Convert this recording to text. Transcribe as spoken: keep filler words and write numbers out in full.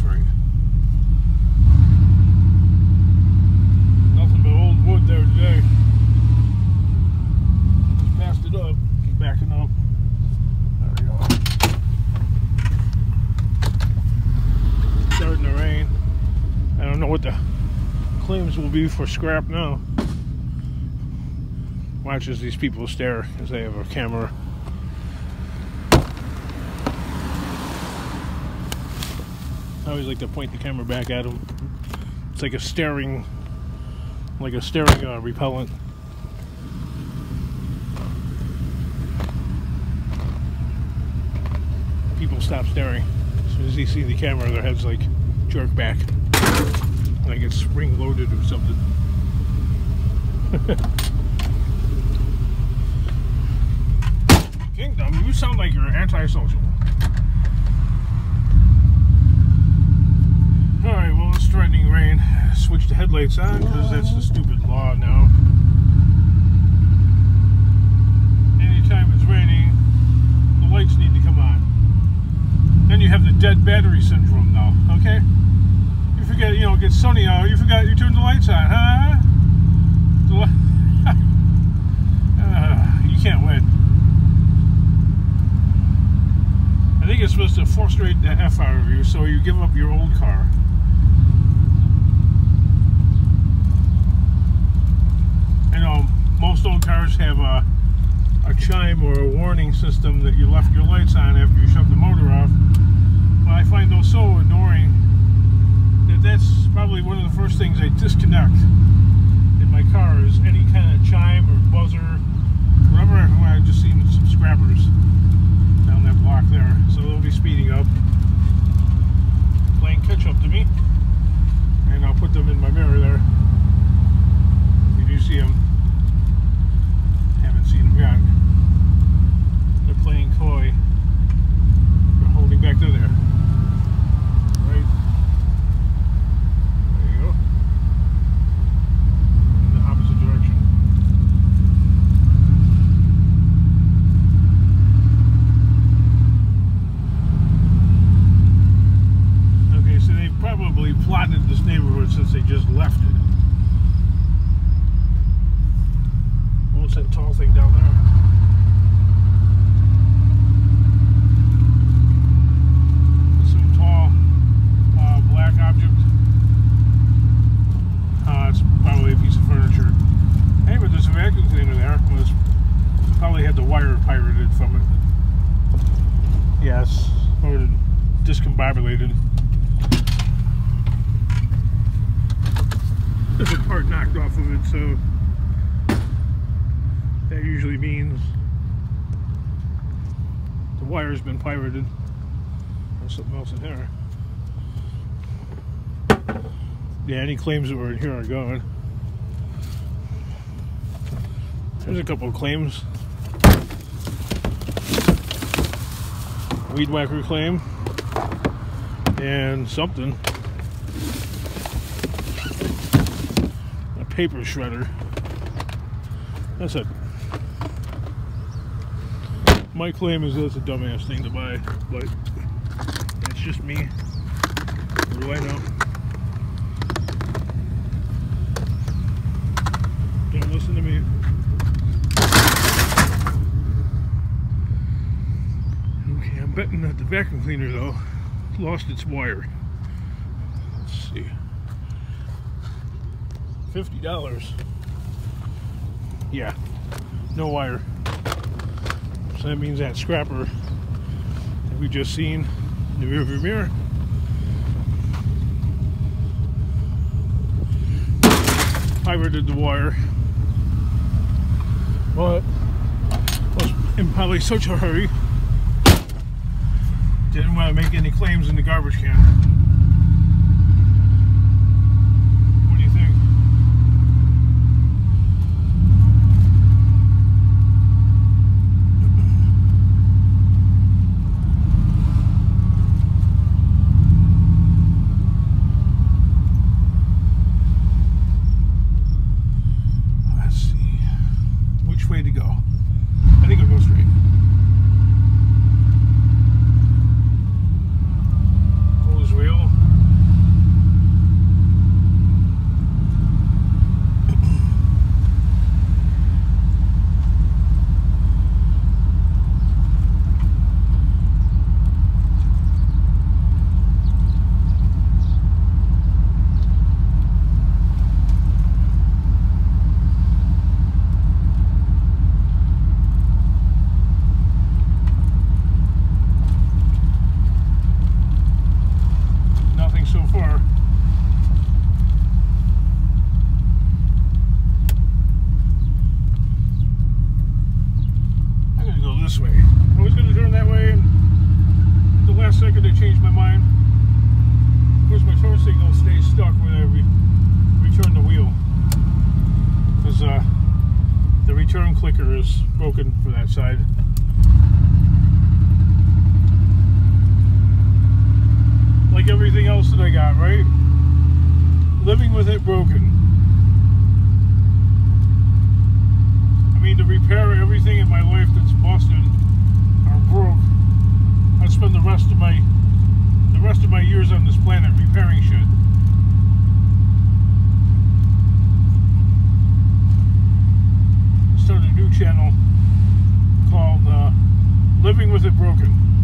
straight. Nothing but old wood there today. Just passed it up. Keep backing up. There we go. It's starting to rain. I don't know what the claims will be for scrap now. Watch as these people stare because they have a camera. I always like to point the camera back at them. It's like a staring, like a staring uh, repellent. People stop staring. As soon as they see the camera, their heads like jerk back, like it's spring loaded or something. Kingdom, you sound like you're antisocial. Alright, well, it's threatening rain. Switch the headlights on because that's the stupid law now. Anytime it's raining, the lights need to come on. Then you have the dead battery syndrome now, okay? You forget, you know, it gets sunny out, you forgot you turned the lights on, huh? The li uh, you can't win. I think it's supposed to frustrate the F out of you, so you give up your old car. You know, most old cars have a, a chime or a warning system that you left your lights on after you shut the motor off. But I find those so annoying that that's probably one of the first things I disconnect in my car is any kind of chime or buzzer, whatever. I've just seen some scrappers down that block there, so they'll be speeding up, playing catch up to me, and I'll put them in my mirror there. You do see them. Haven't seen them yet. They're playing coy. They're holding back to there. Right. There you go. In the opposite direction. Okay, so they've probably plotted this neighborhood since they just left it. What's that tall thing down there? Some tall uh, black object. Uh, it's probably a piece of furniture. Hey, but there's a vacuum cleaner there. It was probably had the wire pirated from it. Yes, or discombobulated. There's a part knocked off of it, so that usually means the wire's been pirated. There's something else in here. Yeah, any claims that were in here are gone. There's a couple of claims. Weed whacker claim. And something. A paper shredder. That's a... My claim is that's a dumbass thing to buy, but it's just me. What do I know? Don't listen to me. Okay, I'm betting that the vacuum cleaner, though, lost its wire. Let's see. fifty dollars. Yeah, no wire. So that means that scrapper that we just seen in the rearview mirror pirated the wire, but was in probably such a hurry didn't want to make any claims in the garbage can. What do you think? Way to go. I think I'll go straight. Go this way. clicker is broken for that side. Like everything else that I got, right? Living with it broken. I mean, to repair everything in my life that's busted or broke, I'd spend the rest of my the rest of my years on this planet repairing shit. Started a new channel called uh, Living with It Broken.